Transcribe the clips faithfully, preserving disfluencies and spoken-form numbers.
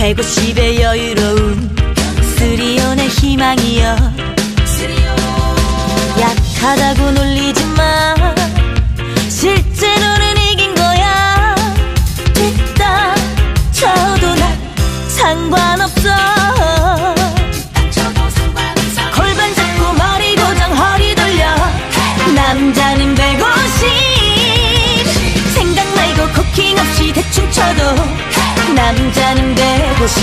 백오십의 여유로운 스리온의 희망이여. 약하다고 놀리지마. 실제로는 이긴 거야. 뒷땅 쳐도 난 상관없어. 골반 잡고 머리 고정 허리 돌려. 남자는 백오십. 생각 말고 코킹 없이 대충 쳐도 남자는 백오십.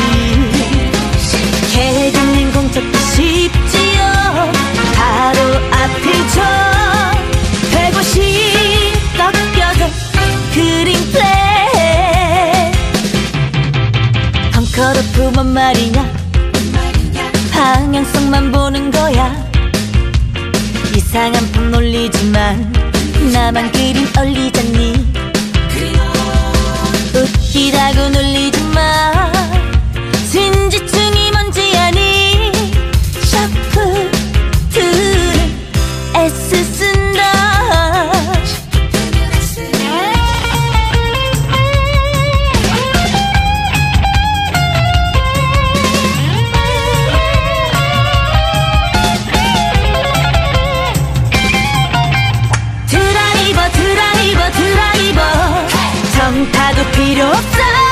개그맨 공 잡기 쉽지요. 바로 앞을 쳐. 백오십 꺾여도 그린 플레이. 벙커로프 뭔 말이냐. 방향성만 보는 거야. 이상한 품 놀리지만 나만 그림 올리잖니. 웃기다고 놀리지마. 진지충이 뭔지 아니. 샤프트는 S 쓴다. 드라이버 드라이버 드라이버. 정타도 필요 없어.